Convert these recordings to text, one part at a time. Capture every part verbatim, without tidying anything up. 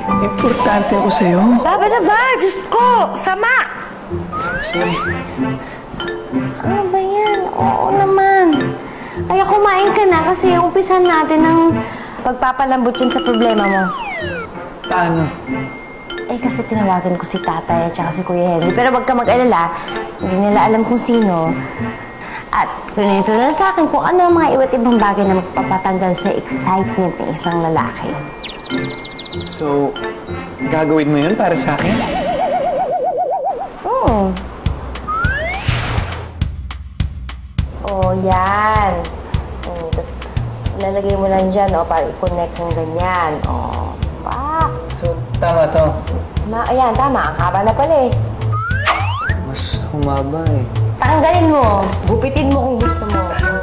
Importante ako sa'yo. Baba na ba? Diyos ko! Sama! Sorry. Ano ba yan? Oo naman. Kaya kumain ka na kasi umpisan natin ng pagpapalambot yun sa problema mo. Paano? Eh, kasi tinawagan ko si tatay at saka si Kuya Henry. Pero wag ka mag-alala, hindi nila alam kung sino. At pinito na sa akin kung ano ang mga iba't ibang bagay na magpapatanggal sa excitement ng isang lalaki. So, gagawin mo yun para sa akin? Oo. Oh, yan. Hmm, tapos, ilalagay mo lang dyan, oh, para i-connect ng ganyan. Oh, pak. So, tama to? Ma ayan, tama. Ang haba na pala eh. Mas humaba eh. Tanggalin mo. Gupitin mo kung gusto mo.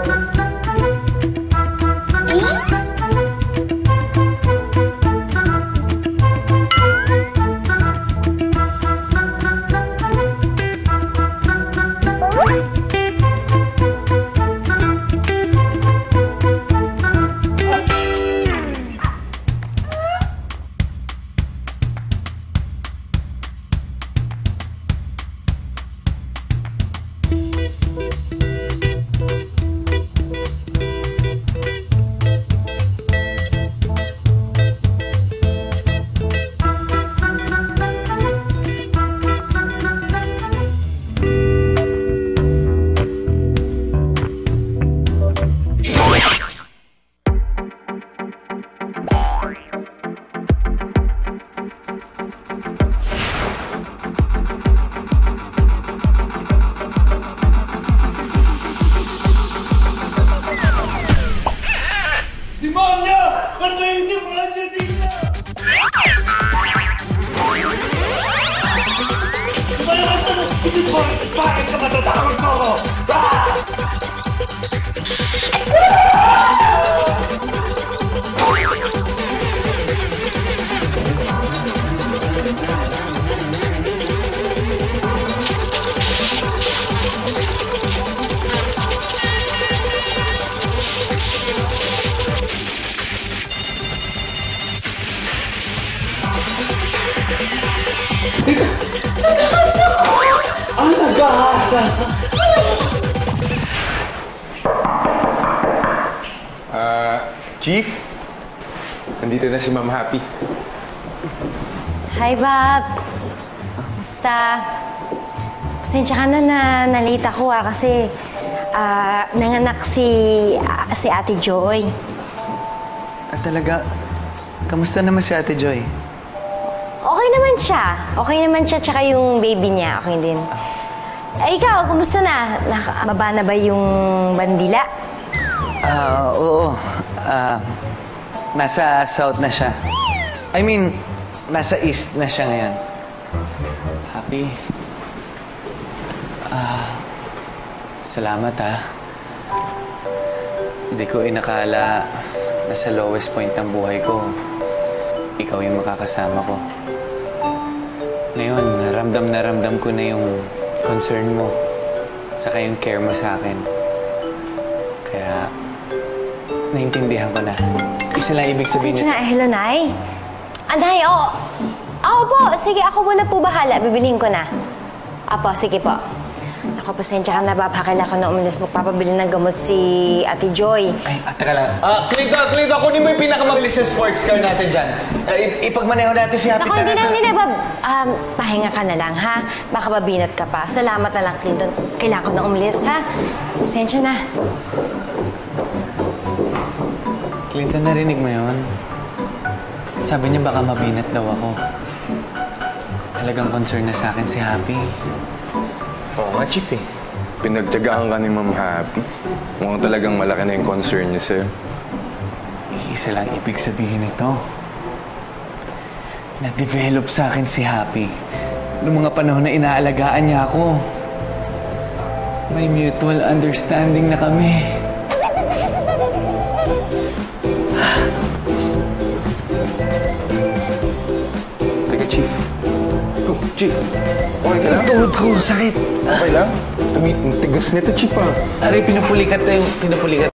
Demonyo! Ano yung demonyo dito? Demonyo ka sa... Hindi po! Bakit ka matatakot mo ko? Ah! Ang nag-aasa! Ah, Chief? Nandito na si Ma'am Happy. Hi, Bob. Basta, pasensya ka na na nalate ako ah, kasi ah, nanganak si, ah, si Ate Joy. At talaga, kamusta naman si Ate Joy? Okay naman siya. Okay naman siya, tsaka yung baby niya, okay din. Eh, ikaw, kumusta na? Nakababa na ba yung bandila? Ah, oo. Ah, nasa south na siya. I mean, nasa east na siya ngayon. Happy. Ah, salamat ah. Hindi ko inakala na sa lowest point ng buhay ko, ikaw yung makakasama ko. Ngayon, ramdam na ramdam ko na yung concern mo, saka yung care mo sa akin. Kaya, naintindihan ko na. Isa lang ibig sabihin Sige na, eh, hello, Nay. Anay, oo. Oo po, sige, ako muna po bahala. Bibiliin ko na. Apo, sige po. Ako, pasensya ka na, Bob. Kailangan ko na umalis magpapabili ng gamot si Ate Joy. Ay, ah, teka lang. Ah, Clinto, Clinto, kunin mo yung pinakamabilis na sports car natin dyan. Uh, ipagmaneho natin si Happy. Naku, hindi na, hindi na, Bob. Um, pahinga ka na lang, ha? Baka mabinat ka pa. Salamat na lang, Clinton. Kailangan ko na umalis, ha? Pasensya na. Clinton, narinig mo yun? Sabi niya baka mabinat daw ako. Talagang concern na sa akin si Happy. Oo nga, Chief eh. Pinagtyagaan ka ni Ma'am Happy. Mukhang talagang malaki na yung concern niya sa'yo. Isa lang ibig sabihin nito. Na-develop sa akin si Happy noong mga panahon na inaalagaan niya ako. May mutual understanding na kami. Teka, Chief. Oh, Chief. Okay ka lang? Tuhod ko, sakit. Okay lang? Tumit, tigas nito, Chief ah. Aray, pinupulikat na yung pinupulikat.